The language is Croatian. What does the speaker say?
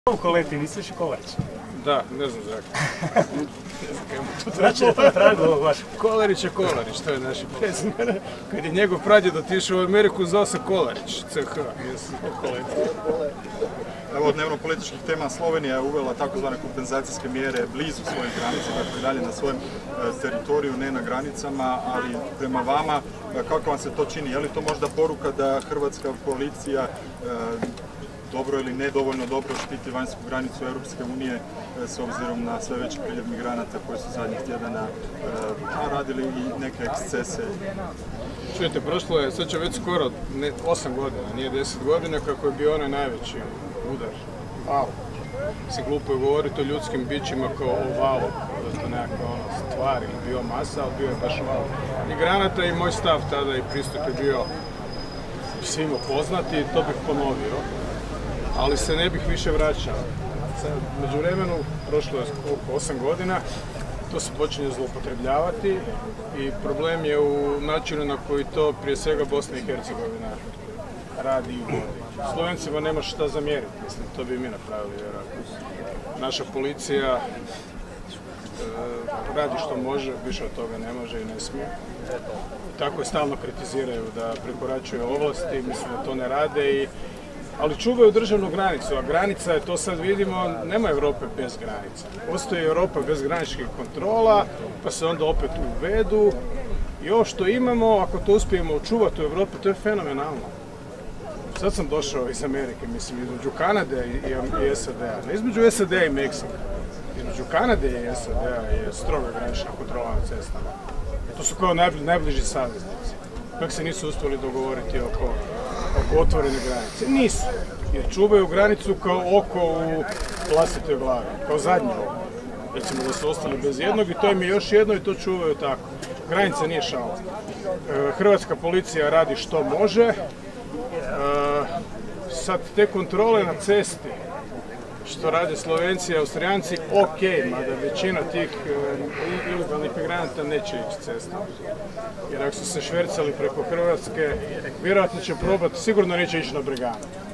U Koleti nisi još i Kolarić. Da, ne znam zakaj. Znači je to traglo baš. Kolarić je Kolarić, to je naši prezime. Kad je njegov pradjed otišao u Ameriku, zvao se Kolarić, CH. Evo, dnevno političkih tema, Slovenija je uvela takozvane kompenzacijske mjere blizu svojih granica, dakle dalje na svojem teritoriju, ne na granicama, ali prema vama, kako vam se to čini? Je li to možda poruka da hrvatska policija dobro ili nedovoljno dobro štiti vanjsku granicu Europske unije s obzirom na sve veći priljev migranata koji su zadnjih tjedana radili i neke ekscese? Čujete, prošlo je, sad će već skoro 8 godina, nije 10 godina, kako je bio onaj najveći udar, val. Se glupo je govoriti o ljudskim bićima kao o valu, da to nekakva stvar ili biomasa, ali bio je baš val migranata i moj stav tada i pristup je bio svima poznati, to bih ponovio, ali se ne bih više vraćao. Među vremenu, prošlo je 8 godina, to se počinje zloupotrebljavati i problem je u načinu na koji to prije svega Bosna i Hercegovina radi i vodi. Slovencima nema šta zamjeriti, mislim, to bi mi napravili vjerojatno. Naša policija radi što može, više od toga ne može i ne smije. Tako je stalno kritiziraju da prekoračuju ovlasti, mislim da to ne rade, ali čuvaju državnu granicu, a granica je, to sad vidimo, nema Europe bez granica. Postoji Europa bez graničnih kontrola, pa se onda opet uvedu i ovo što imamo, ako to uspijemo očuvati u Europi, to je fenomenalno. Sad sam došao iz Amerike, mislim, između Kanade i SAD-a, ne između SAD-a i Meksika. Između Kanade i SAD-a je stroga granična kontrola na cestama. To su kao najbliži saveznici. Kako se nisu uspjeli dogovoriti oko otvorene granice? Nisu, jer čuvaju granicu kao oko u vlastitoj glavi, kao zadnje oko. Recimo da su ostali bez jednog i to im je još jedno i to čuvaju tako. Granica nije šala. Hrvatska policija radi što može. Sad te kontrole na cesti što rade Slovenci i Austrijanci, ok, mada većina tih ilegalnih migranata neće ići cestom. Jer ako su se švercali preko Hrvatske, vjerojatno će probati, sigurno neće ići na Breganu.